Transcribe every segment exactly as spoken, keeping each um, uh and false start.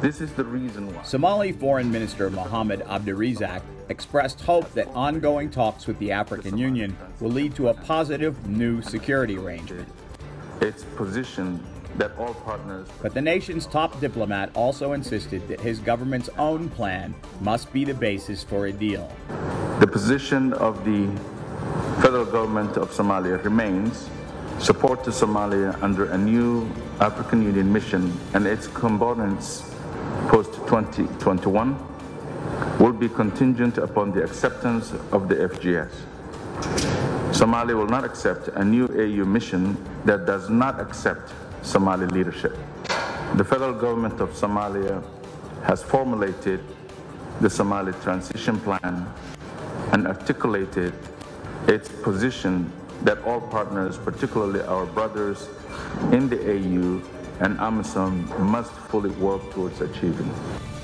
This is the reason why. Somali Foreign Minister Mohamed Abdirizak expressed hope that ongoing talks with the African Union will lead to a positive new security arrangement. Its position that all partners... But the nation's top diplomat also insisted that his government's own plan must be the basis for a deal. The position of the federal government of Somalia remains support to Somalia under a new African Union mission and its components post twenty twenty-one will be contingent upon the acceptance of the F G S. Somalia will not accept a new A U mission that does not accept Somali leadership. The federal government of Somalia has formulated the Somali transition plan and articulated its position that all partners, particularly our brothers in the A U and AMISOM, must fully work towards achieving.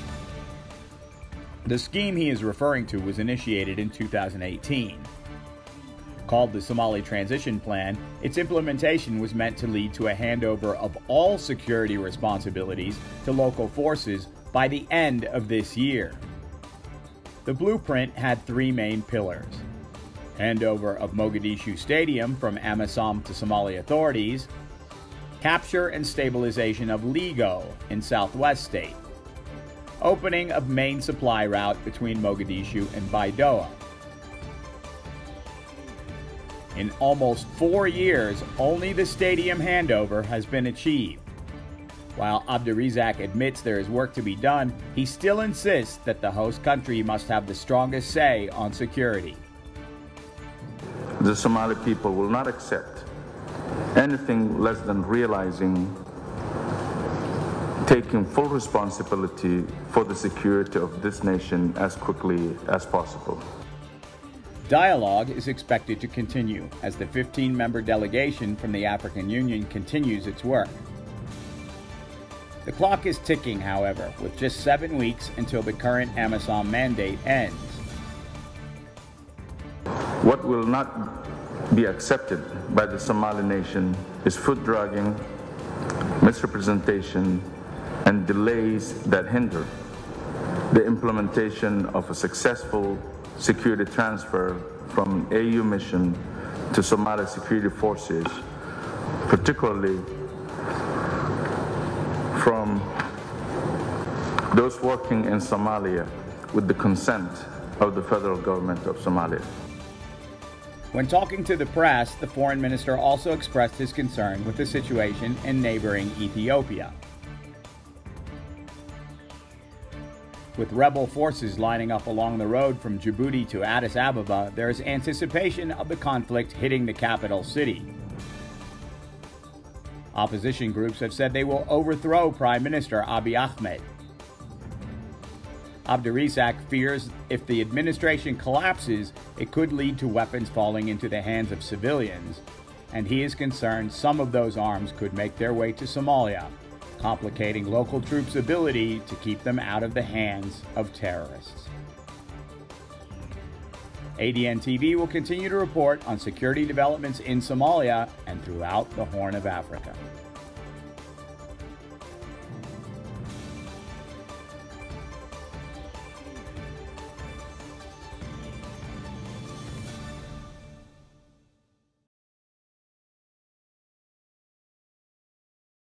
The scheme he is referring to was initiated in two thousand eighteen. Called the Somali Transition Plan, its implementation was meant to lead to a handover of all security responsibilities to local forces by the end of this year. The blueprint had three main pillars: handover of Mogadishu Stadium from AMISOM to Somali authorities, capture and stabilization of Ligo in Southwest State, opening of main supply route between Mogadishu and Baidoa. In almost four years, only the stadium handover has been achieved. While Abdirizak admits there is work to be done, he still insists that the host country must have the strongest say on security. The Somali people will not accept anything less than realizing, taking full responsibility for the security of this nation as quickly as possible. Dialogue is expected to continue as the fifteen member delegation from the African Union continues its work. The clock is ticking, however, with just seven weeks until the current AMISOM mandate ends. What will not be accepted by the Somali nation is foot-dragging, misrepresentation, and delays that hinder the implementation of a successful security transfer from an A U mission to Somali security forces, particularly from those working in Somalia with the consent of the federal government of Somalia. When talking to the press, the foreign minister also expressed his concern with the situation in neighboring Ethiopia. With rebel forces lining up along the road from Djibouti to Addis Ababa, there is anticipation of the conflict hitting the capital city. Opposition groups have said they will overthrow Prime Minister Abiy Ahmed. Abdirizak fears if the administration collapses, it could lead to weapons falling into the hands of civilians, and he is concerned some of those arms could make their way to Somalia, complicating local troops' ability to keep them out of the hands of terrorists. A D N T V will continue to report on security developments in Somalia and throughout the Horn of Africa.